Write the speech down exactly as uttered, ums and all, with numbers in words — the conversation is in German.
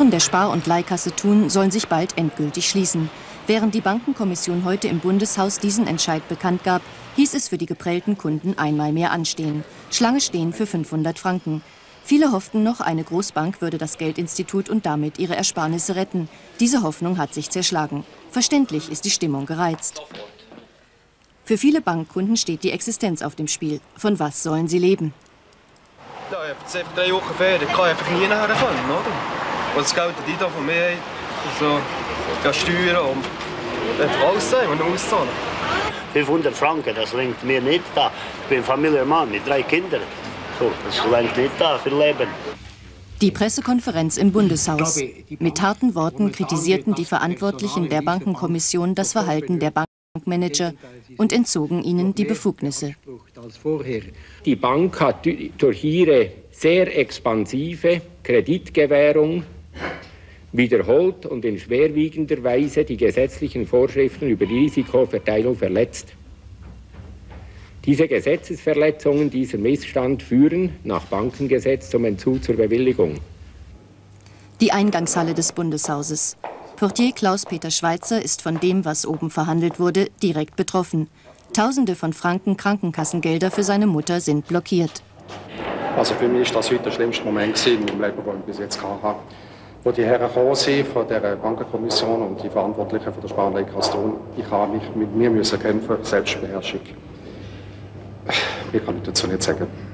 Türen der Spar- und Leihkasse Thun sollen sich bald endgültig schließen. Während die Bankenkommission heute im Bundeshaus diesen Entscheid bekannt gab, hieß es für die geprellten Kunden einmal mehr anstehen. Schlange stehen für fünfhundert Franken. Viele hofften noch, eine Großbank würde das Geldinstitut und damit ihre Ersparnisse retten. Diese Hoffnung hat sich zerschlagen. Verständlich ist die Stimmung gereizt. Für viele Bankkunden steht die Existenz auf dem Spiel. Von was sollen sie leben? Ja, ich habe jetzt einfach drei Wochen Ferien, ich kann einfach nie nachher können, oder? Und das Geld, das ich da von mir habe, so, Steuern und einfach alles sein, was ich auszahlen. fünfhundert Franken, das lenkt mir nicht da. Ich bin Familienmann mit drei Kindern. So, das lenkt nicht da für Leben. Die Pressekonferenz im Bundeshaus. Mit harten Worten kritisierten die Verantwortlichen der Bankenkommission das Verhalten der Bankmanager und entzogen ihnen die Befugnisse. Die Bank hat durch ihre sehr expansive Kreditgewährung wiederholt und in schwerwiegender Weise die gesetzlichen Vorschriften über die Risikoverteilung verletzt. Diese Gesetzesverletzungen, dieser Missstand führen nach Bankengesetz zum Entzug zur Bewilligung. Die Eingangshalle des Bundeshauses. Portier Klaus-Peter Schweitzer ist von dem, was oben verhandelt wurde, direkt betroffen. Tausende von Franken Krankenkassengelder für seine Mutter sind blockiert. Also für mich war das heute der schlimmste Moment in meinem Leben, den ich bis jetzt hatte. Wo die Herren gekommen sind von der Bankenkommission und die Verantwortlichen von der Spar- und Leihkasse Thun, ich habe mich mit mir müssen kämpfen, Selbstbeherrschung. Mehr kann ich dazu nicht sagen.